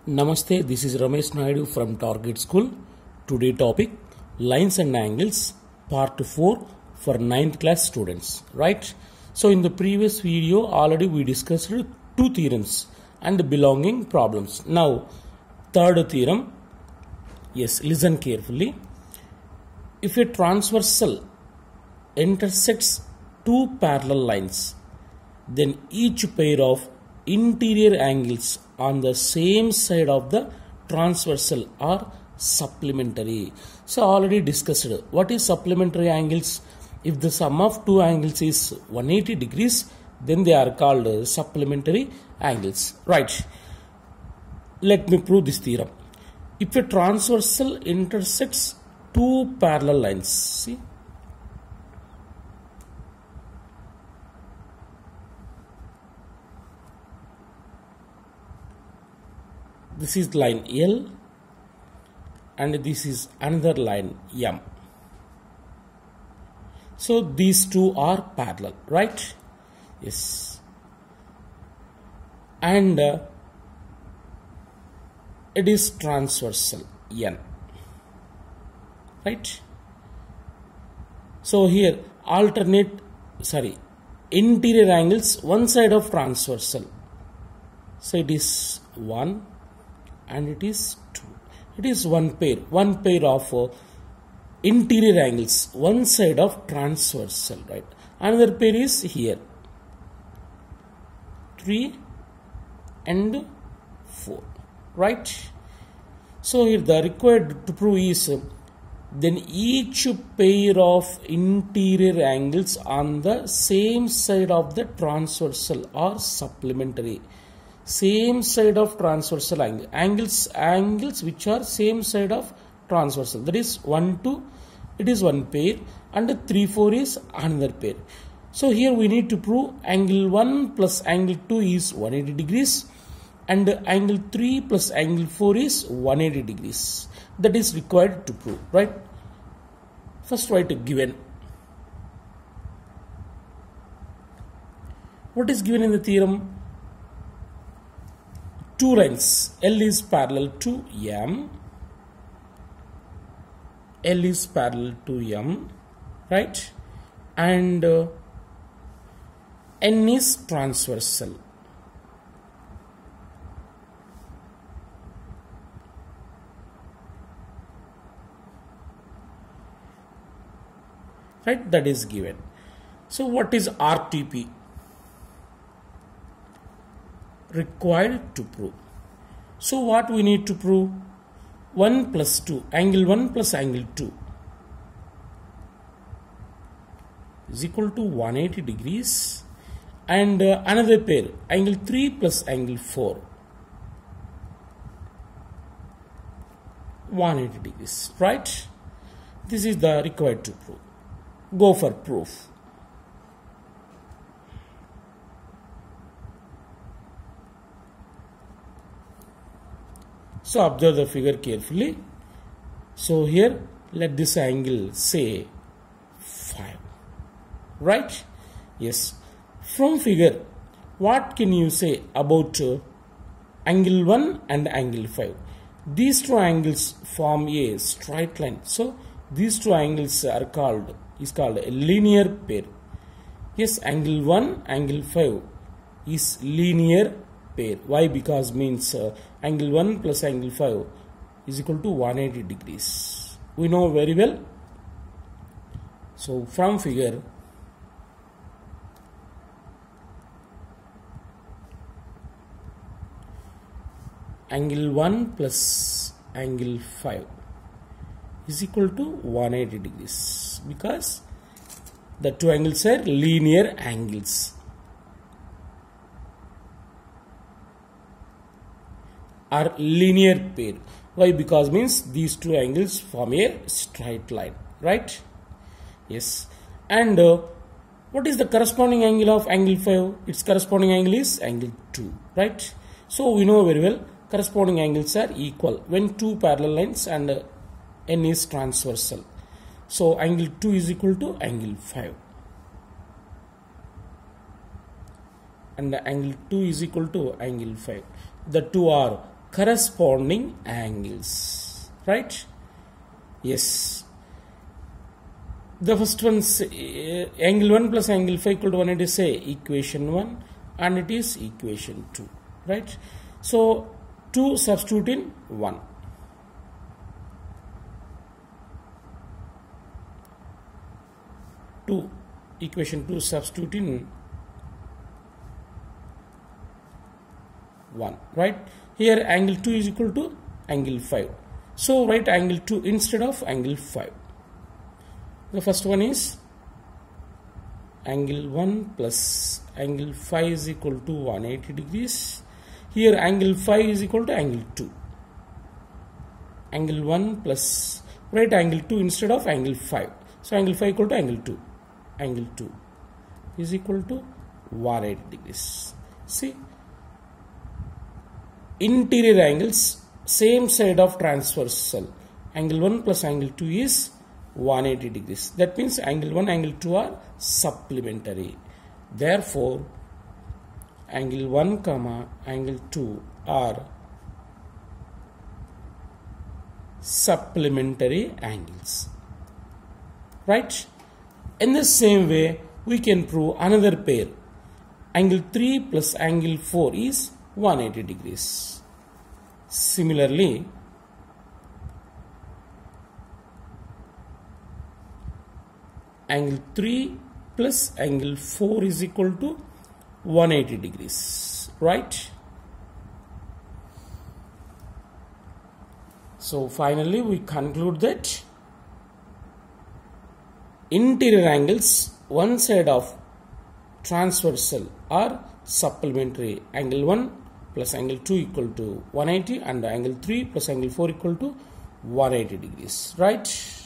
Namaste, this is Ramesh Naidu from Target School. Today topic Lines and Angles Part 4 for 9th class students. Right? So in the previous video already we discussed two theorems and the belonging problems. Now third theorem. Yes, listen carefully. If a transversal intersects two parallel lines, then each pair of interior angles on the same side of the transversal are supplementary. So already discussed what is supplementary angles. If the sum of two angles is 180 degrees, then they are called supplementary angles. Right. Let me prove this theorem. If a transversal intersects two parallel lines, see, this is line L and this is another line M. So these two are parallel, right? Yes. And it is transversal N, right? So here interior angles one side of transversal. So it is 1 and it is 2. It is one pair of interior angles, one side of transversal, right? Another pair is here 3 and 4, right? So here the required to prove is then each pair of interior angles on the same side of the transversal are supplementary. Same side of transversal angles which are same side of transversal, that is 1 2, it is one pair, and 3 4 is another pair. So here we need to prove angle 1 plus angle 2 is 180 degrees and angle 3 plus angle 4 is 180 degrees. That is required to prove, right? First write a given. What is given in the theorem? Two lines, L is parallel to M, L is parallel to M, right? And N is transversal. Right, that is given. So what is RTP? Required to prove. So what we need to prove? 1 plus 2, angle 1 plus angle 2 is equal to 180 degrees, and another pair, angle 3 plus angle 4, 180 degrees, right? This is the required to prove. Go for proof. So observe the figure carefully. So here let this angle say 5, right? Yes. From figure, what can you say about angle 1 and angle 5? These two angles form a straight line. So these two angles are called a linear pair. Yes, angle 1, angle 5 is linear pair. Why? Because means angle 1 plus angle 5 is equal to 180 degrees. We know very well. So from figure, angle 1 plus angle 5 is equal to 180 degrees because the two angles are linear angles. Are linear pair. Why? Because means these two angles form a straight line, right? Yes. And what is the corresponding angle of angle 5? Its corresponding angle is angle 2, right? So we know very well corresponding angles are equal when two parallel lines and N is transversal. So angle 2 is equal to angle 5 and the angle 2 is equal to angle 5. The two are corresponding angles, right? Yes. The first one, angle 1 plus angle 5 equal to 180, say equation 1, and it is equation 2, right? So 2 substitute in 1. Equation 2 substitute in 1, right? Here angle 2 is equal to angle 5. So write angle 2 instead of angle 5. The first one is angle 1 plus angle 5 is equal to 180 degrees. Here angle 5 is equal to angle 2. Angle 1 plus, write angle 2 instead of angle 5. So angle 5 equal to angle 2. Angle 2 is equal to 180 degrees. See, interior angles, same side of transversal. Angle 1 plus angle 2 is 180 degrees. That means angle 1, angle 2 are supplementary. Therefore, angle 1 comma angle 2 are supplementary angles, right? In the same way, we can prove another pair. Angle 3 plus angle 4 is 180 degrees. Similarly, angle 3 plus angle 4 is equal to 180 degrees, right? So finally, we conclude that interior angles, one side of transversal are supplementary. Angle 1 plus angle 2 equal to 180 and angle 3 plus angle 4 equal to 180 degrees, right?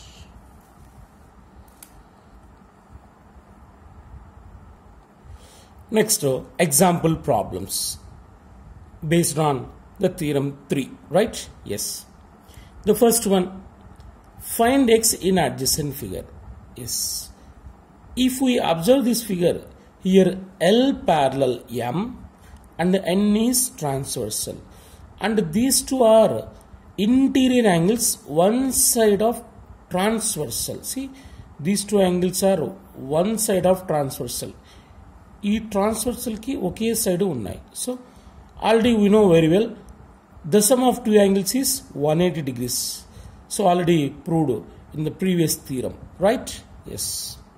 Next, example problems based on the theorem 3, right? Yes. The first one, find x in adjacent figure. Yes. If we observe this figure, here L parallel M and N is transversal, and these two are interior angles, one side of transversal. See, these two angles are one side of transversal. ఈ transversal కి ఒకే side ఉన్నాయి. So already we know very well the sum of two angles is 180 degrees. So already proved in the previous theorem, right? Yes.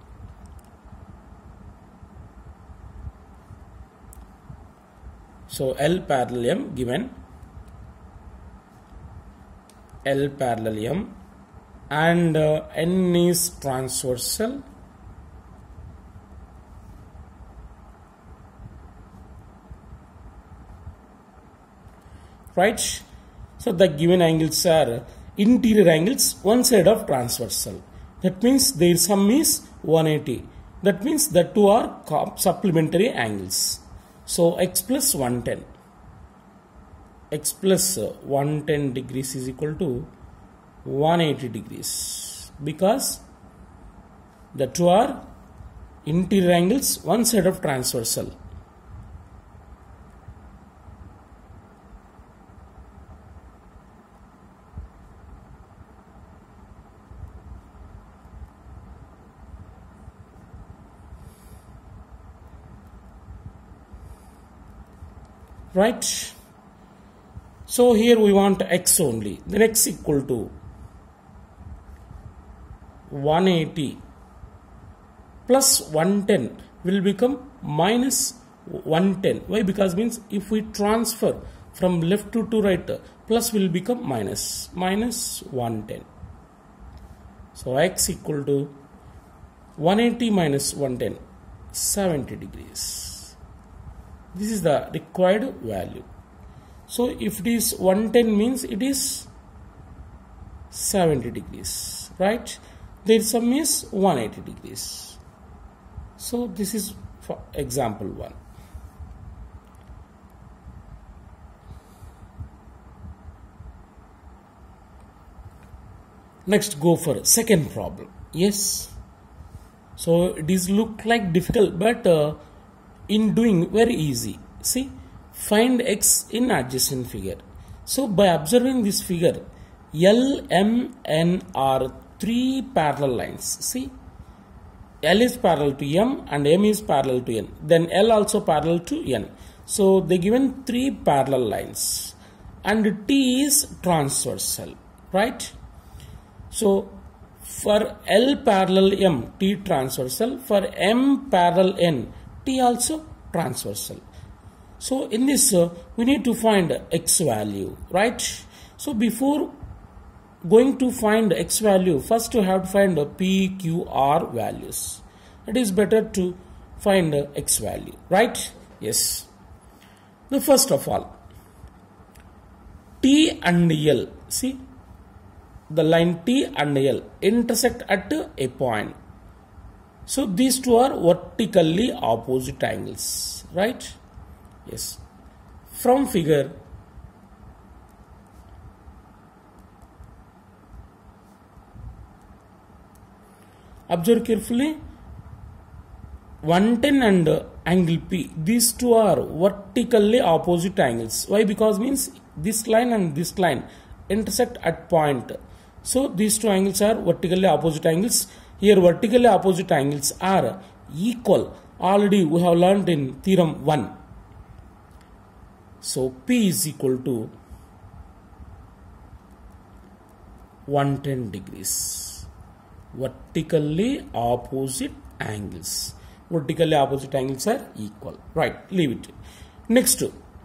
So L parallel M given, L parallel M and N is transversal. Right? So the given angles are interior angles, one side of transversal. That means their sum is 180. That means the two are supplementary angles. So x plus 110. X plus 110 degrees is equal to 180 degrees. Because the two are interior angles, one side of transversal. Right? So here we want x only. Then x equal to 180 plus 110 will become minus 110. Why? Because means if we transfer from left to right, plus will become minus 110. So x equal to 180 minus 110, 70 degrees. This is the required value. So if it is 110 means it is 70 degrees, right? Their sum is 180 degrees. So this is for example 1. Next, go for second problem. Yes. So it is look like difficult, but in doing very easy. See, find x in adjacent figure. So by observing this figure, L, M, N are three parallel lines. See, L is parallel to M and M is parallel to N. Then L also parallel to N. So they given three parallel lines and T is transversal, right? So for L parallel M, T transversal. For M parallel N, T also transversal. So in this we need to find X value, right? So before going to find X value, first you have to find P, Q, R values. It is better to find X value, right? Yes. The first of all, T and L, see, the line T and L intersect at a point. So these two are vertically opposite angles, right? Yes. From figure, observe carefully, 110 and angle P, these two are vertically opposite angles. Why? Because means this line and this line intersect at point. So these two angles are vertically opposite angles. Here vertically opposite angles are equal. Already we have learned in theorem 1. So P is equal to 110 degrees. Vertically opposite angles. Vertically opposite angles are equal. Right, leave it. Next,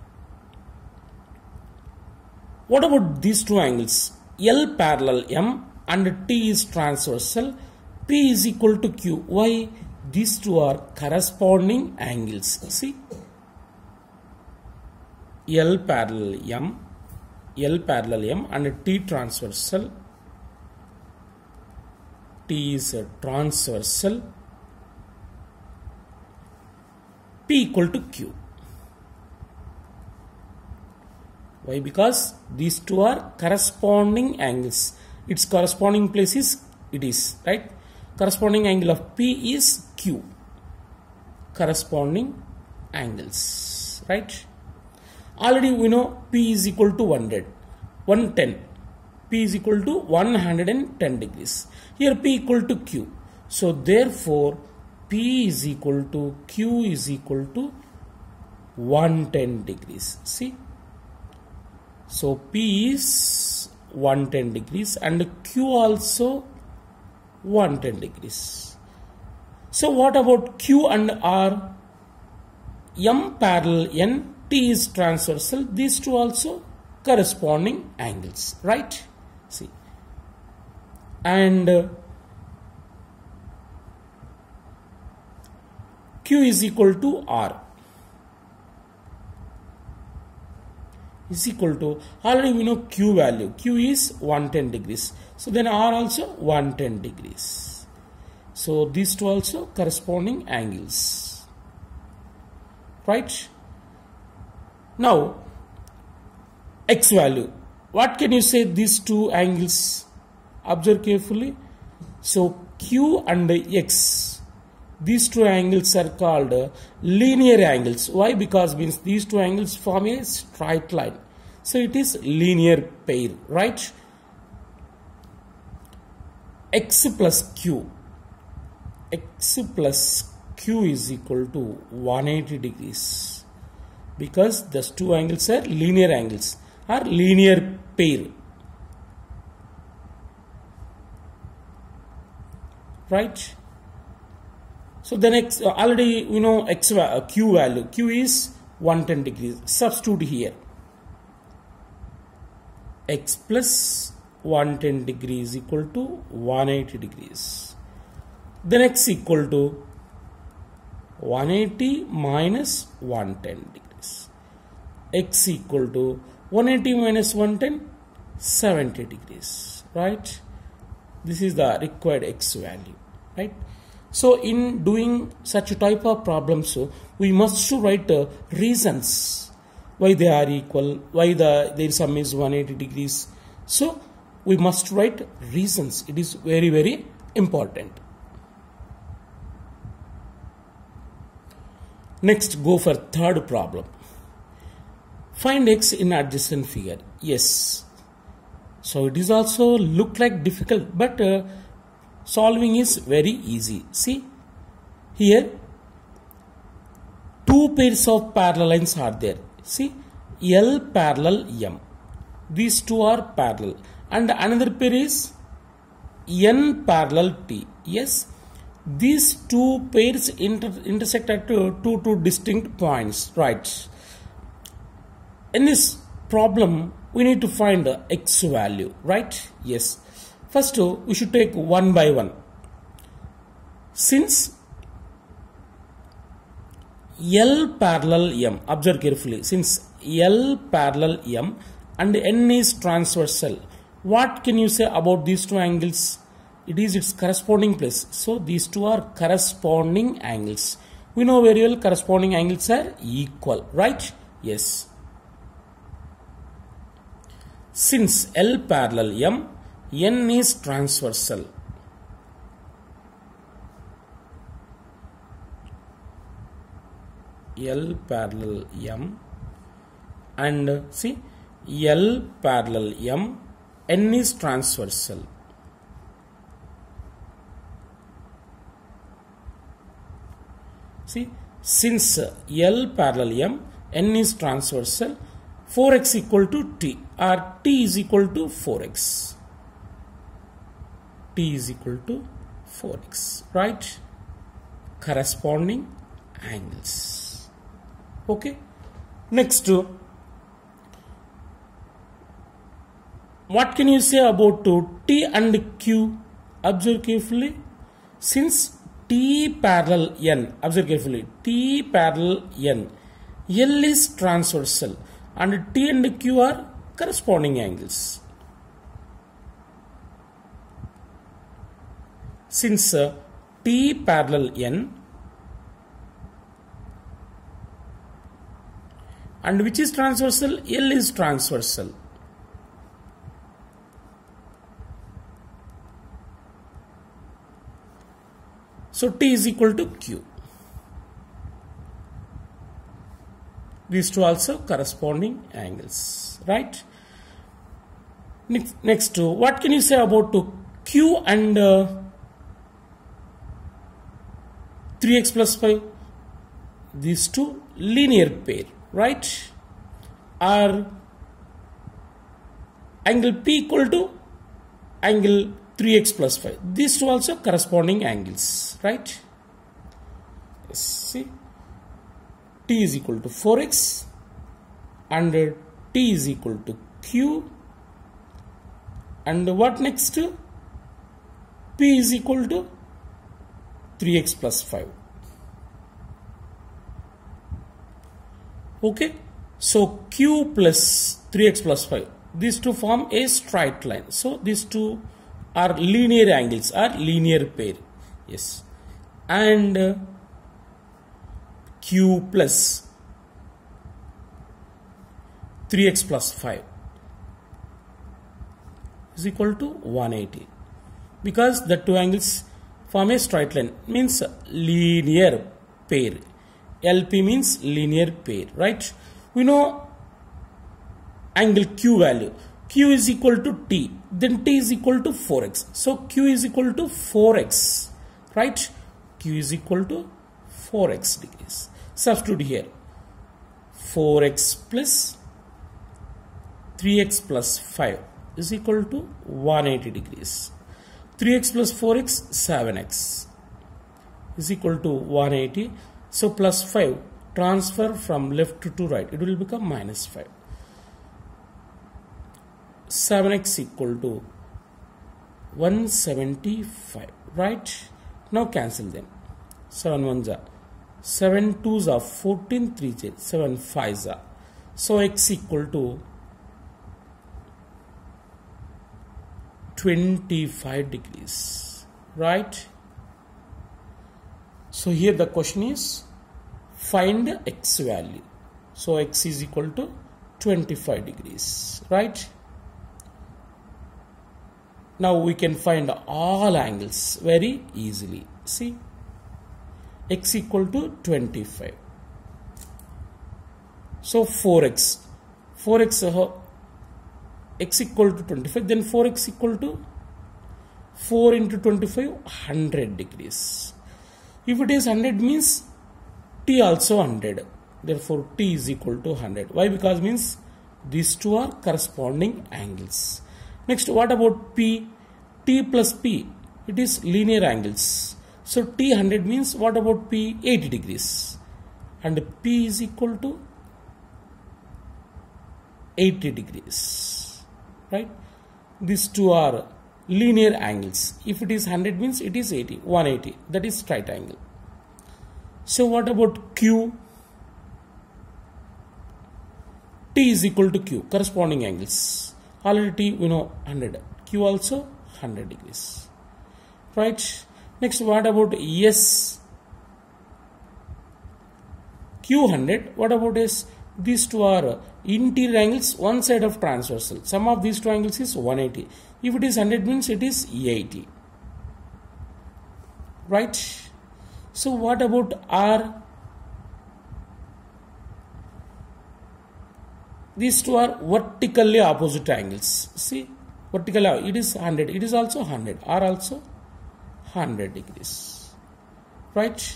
what about these two angles? L parallel M and T is transversal. P is equal to Q. Why? These two are corresponding angles. See, L parallel M and T transversal. T is transversal. P equal to Q. Why? Because these two are corresponding angles. Its corresponding place is, it is, right? Corresponding angle of P is Q. Corresponding angles, right? Already we know P is equal to 110. P is equal to 110 degrees. Here P equal to Q. So therefore P is equal to Q is equal to 110 degrees. See? So P is 110 degrees and Q also 110 degrees. So what about Q and R? M parallel N, T is transversal. These two also corresponding angles, right? See. And Q is equal to R. Is equal to, already we know Q value. Q is 110 degrees. So then R also 110 degrees. So these two also corresponding angles. Right? Now, X value. What can you say these two angles? Observe carefully. So Q and X, these two angles are called linear angles. Why? Because means these two angles form a straight line. So it is linear pair, right? X plus Q. X plus Q is equal to 180 degrees. Because these two angles are linear angles, are linear pair. Right? So then X, already we know Q value. Q is 110 degrees. Substitute here. X plus 110 degrees equal to 180 degrees. Then X equal to 180 minus 110 degrees. X equal to 180 minus 110, 70 degrees. Right? This is the required X value. Right? So in doing such a type of problems, we must write reasons why they are equal, why their sum is 180 degrees. So we must write reasons. It is very, very important. Next, go for third problem. Find x in adjacent figure. Yes. So it is also look like difficult, but solving is very easy. See here, two pairs of parallel lines are there. See, L parallel M. These two are parallel, and another pair is N parallel T. Yes, these two pairs intersect at two distinct points, right? In this problem, we need to find the x value, right? Yes. First, we should take one by one. Since L parallel M, observe carefully, since L parallel M and N is transversal, what can you say about these two angles? It is its corresponding place. So these two are corresponding angles. We know very well corresponding angles are equal, right? Yes. Since L parallel M, N is transversal. L parallel M and see L parallel M, N is transversal. See, since L parallel M, N is transversal, 4x equal to T or T is equal to 4x. T is equal to 4x, right? Corresponding angles. Okay. Next, what can you say about T and Q? Observe carefully. Since T parallel N, observe carefully, T parallel N, L is transversal and T and Q are corresponding angles. Since T parallel N and which is transversal, L is transversal. So T is equal to Q. These two also corresponding angles, right? Next, what can you say about Q and 3x plus 5? These two linear pair, right? Are angle P equal to angle 3x plus 5. These two also corresponding angles, right? Yes, see, T is equal to 4x and T is equal to Q, and what next? P is equal to 3x plus 5. Okay, so Q plus 3x plus 5, these two form a straight line. So these two are linear angles, are linear pair. Yes, and Q plus 3x plus 5 is equal to 180, because the two angles form a straight line, means linear pair. LP means linear pair, right? We know angle Q value. Q is equal to T, then T is equal to 4x. So Q is equal to 4x, right? Q is equal to 4x degrees. Substitute here. 4x plus 3x plus 5 is equal to 180 degrees. 3x plus 4x, 7x is equal to 180. So plus 5, transfer from left to right, it will become minus 5. 7x equal to 175, right? Now cancel them. 7 1s are 7 2s are 14, 3 7 5s are. So x equal to 25 degrees, right? So here the question is find the x value. So x is equal to 25 degrees, right? Now we can find all angles very easily. See, x equal to 25. So 4x. 4x x equal to 25, then 4x equal to 4 into 25, 100 degrees. If it is 100 means t also 100. Therefore, t is equal to 100. Why? Because means these two are corresponding angles. Next, what about p? T plus p, it is linear angles. So, t 100 means what about p? 80 degrees. And p is equal to 80 degrees. Right? These two are linear angles. If it is 100 means it is 80, 180. That is right angle. So, what about q? T is equal to q, corresponding angles. Already t we know 100. Q also 100 degrees. Right? Next, what about S? Q 100. What about S? These two are interior angles, one side of transversal. Sum of these two angles is 180. If it is 100 means it is 80. Right? So, what about R? These two are vertically opposite angles. See, vertically it is 100. It is also 100. R also 100 degrees. Right?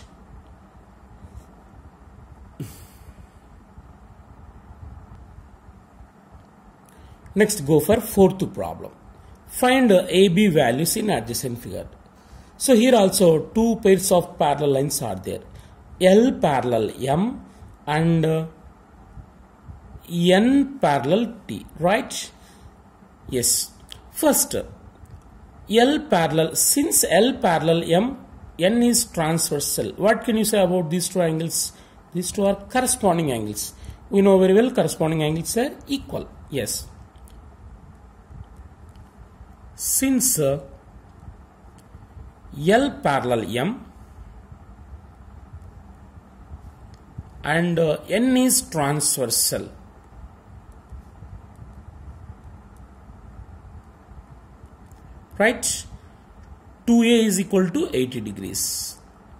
Next, go for fourth problem. Find AB values in adjacent figure. So, here also two pairs of parallel lines are there. L parallel M and N parallel T, right? Yes. First, L parallel, since L parallel M, N is transversal. What can you say about these two angles? These two are corresponding angles. We know very well corresponding angles are equal. Yes. Since L parallel M and N is transversal, right? 2A is equal to 80 degrees.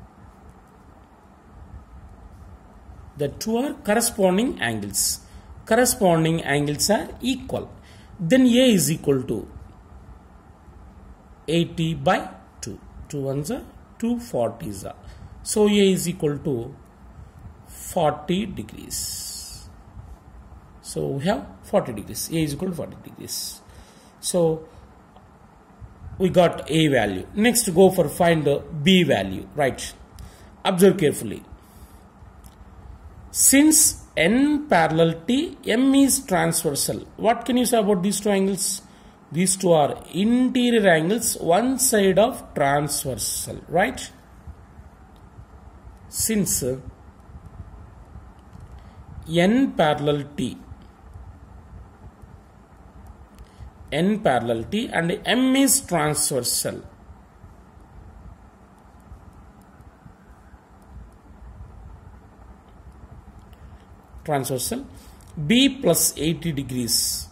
The two are corresponding angles. Corresponding angles are equal. Then A is equal to 80 by 2. 2 ones are 2 40s are. So A is equal to 40 degrees. So we have 40 degrees. A is equal to 40 degrees. So we got A value. Next, go for find the B value. Right. Observe carefully. Since N parallel T, M is transversal. What can you say about these two angles? These two are interior angles, one side of transversal. Right. Since N parallel T, N parallel T and M is transversal. Transversal. B plus 80 degrees.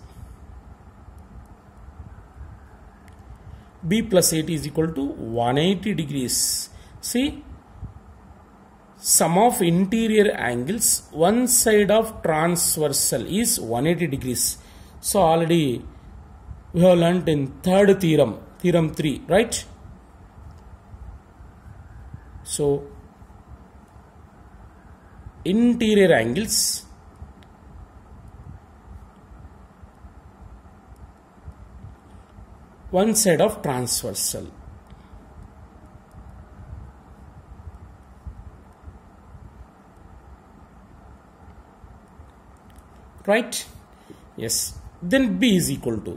B plus 80 is equal to 180 degrees. See, sum of interior angles, one side of transversal is 180 degrees. So already we have learnt in third theorem, theorem 3, right? So interior angles, one side of transversal. Right? Yes. Then B is equal to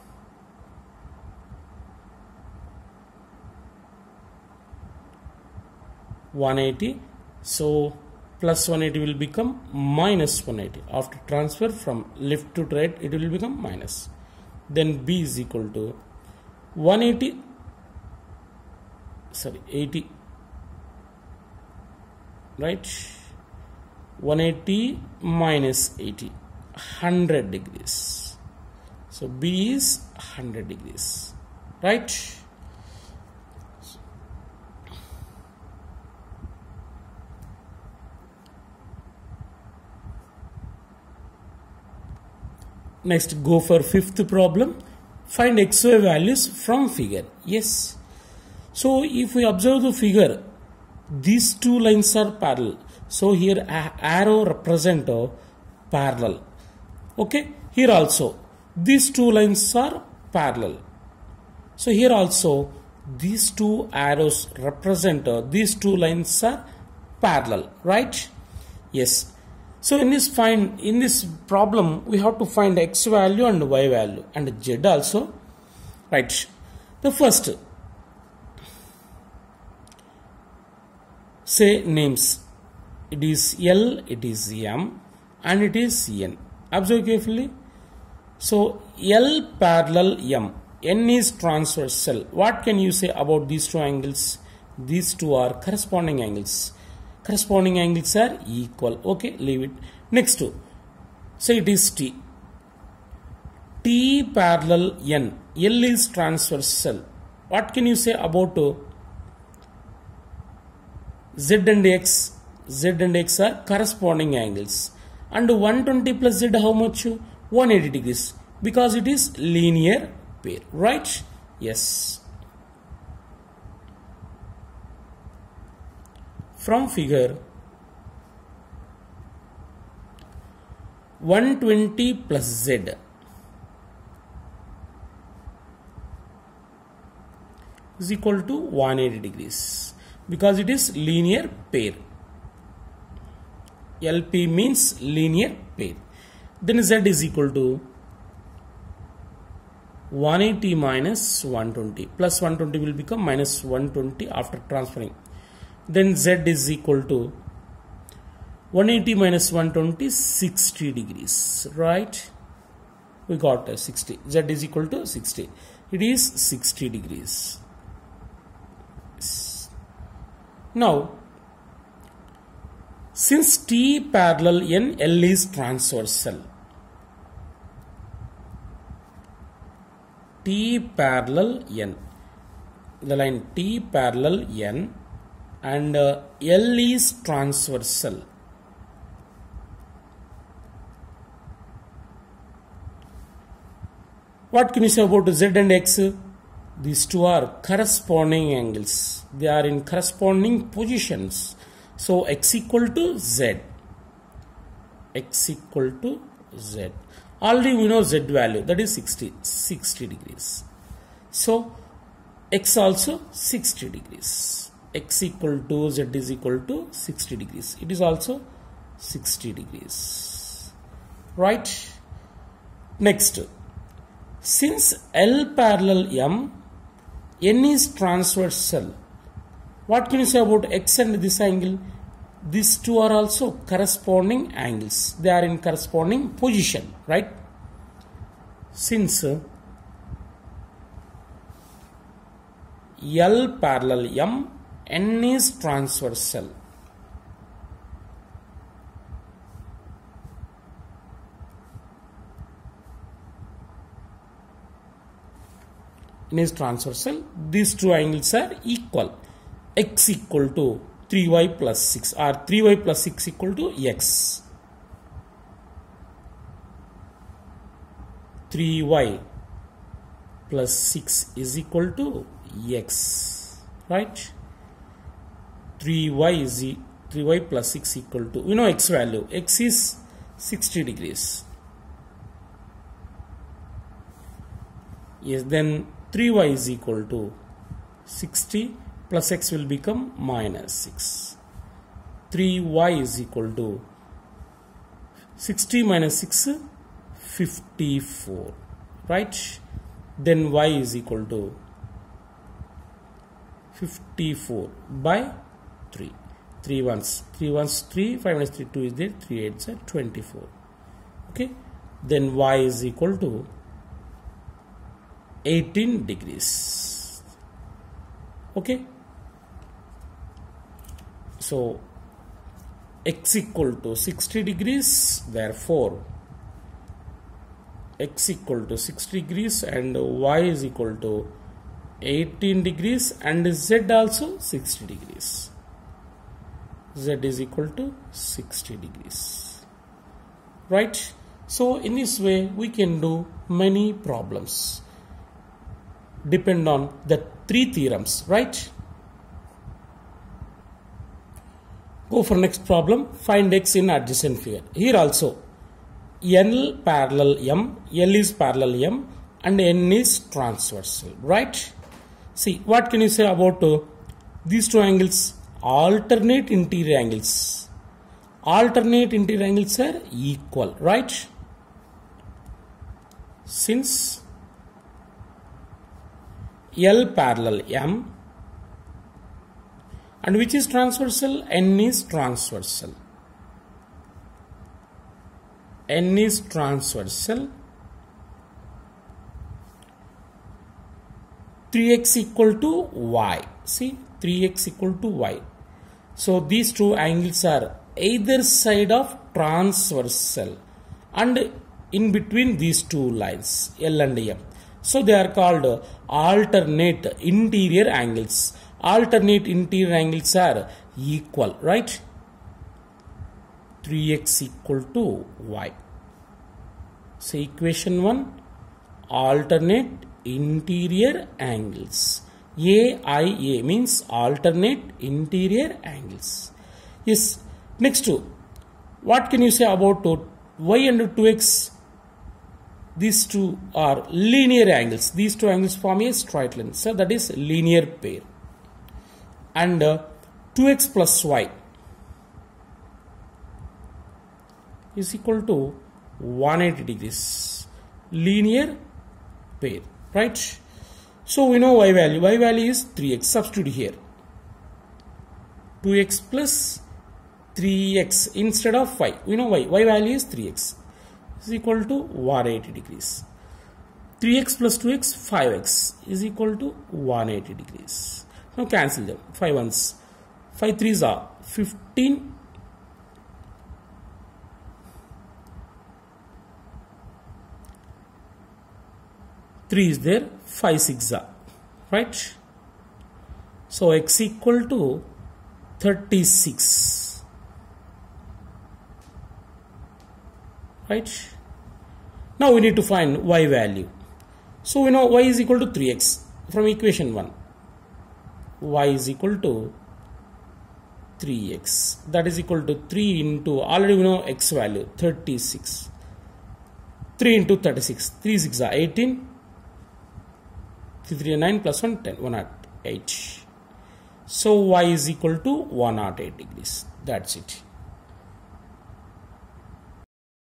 180. So plus 180 will become minus 180. After transfer from left to right, it will become minus. Then B is equal to 180. Sorry, 80. Right? 180 minus 80. 100 degrees. So B is 100 degrees. Right? Next, go for fifth problem. Find xy values from figure. Yes. So if we observe the figure, these two lines are parallel. So here arrow represent parallel. Okay. Here also these two lines are parallel. So here also these two arrows represent these two lines are parallel, right? Yes. So in this problem we have to find x value and y value and z also, right? The first, say names. It is L, it is M, and it is N. Observe carefully. So L parallel M, N is transversal. What can you say about these two angles? These two are corresponding angles. Corresponding angles are equal. Okay, leave it. Next, say it is T. T parallel N. L is transversal. What can you say about Z and X? Z and X are corresponding angles. And 120 plus Z how much? 180 degrees. Because it is linear pair. Right? Yes. From figure, 120 plus Z is equal to 180 degrees because it is linear pair. LP means linear pair. Then Z is equal to 180 minus 120. Plus 120 will become minus 120 after transferring. Then Z is equal to 180 minus 120, 60 degrees, right? We got 60. Z is equal to 60. It is 60 degrees. Now, since T parallel N, L is transversal. T parallel N. The line T parallel N. And L is transversal. What can you say about Z and X? These two are corresponding angles. They are in corresponding positions. So X equal to Z. X equal to Z. Already we know Z value, that is 60 degrees. So X also 60 degrees. X equal to Z is equal to 60 degrees. It is also 60 degrees. Right? Next, since L parallel M, N is transversal. What can you say about X and this angle? These two are also corresponding angles. They are in corresponding position, right? Since L parallel M, N is transversal. N is transversal. These two angles are equal. X equal to 3y plus 6 or 3y plus 6 equal to X. 3y plus 6 is equal to X. Right? 3y plus 6 equal to, we know X value. X is 60 degrees. Yes, then 3y is equal to 60 plus X will become minus 6. 3y is equal to 60 minus 6, 54. Right? Then y is equal to 54 by 3. 3 ones 3, 5 minus 3, 2 is there, 3 8s are 24. Okay. Then y is equal to 18 degrees. Okay. So X equal to 60 degrees, therefore X equal to 60 degrees and Y is equal to 18 degrees and Z also 60 degrees. Z is equal to 60 degrees. Right? So in this way we can do many problems depend on the three theorems, right? Go for next problem. Find x in adjacent figure. Here also L parallel M, L is parallel M and N is transversal, right? See, what can you say about these two angles? Alternate interior angles. Alternate interior angles are equal, right? Since L parallel M and which is transversal? N is transversal. N is transversal. 3x equal to y. See, 3x equal to y. So these two angles are either side of transversal and in between these two lines L and M. So they are called alternate interior angles. Alternate interior angles are equal, right? 3x equal to y. So equation 1, alternate interior angles. AIA means alternate interior angles. Yes. Next to, what can you say about y and 2x? These two are linear angles. These two angles form a straight line. So that is linear pair. And 2x plus y is equal to 180 degrees. Linear pair, right? So we know y value. Y value is 3x. Substitute here. 2x plus 3x instead of y. We know y. Y value is 3x. Is equal to 180 degrees. 3x plus 2x, 5x is equal to 180 degrees. Now cancel them. 5 ones. 5 threes are 15. 3 is there. 5 6 are. Right? So x equal to 36. Right? Now we need to find y value. So we know y is equal to 3x from equation 1. Y is equal to 3x. That is equal to 3 into, already we know x value, 36. 3 into 36. 3 6 are 18. 3 3 9 plus 1 10. 108. So y is equal to 108 degrees. That's it.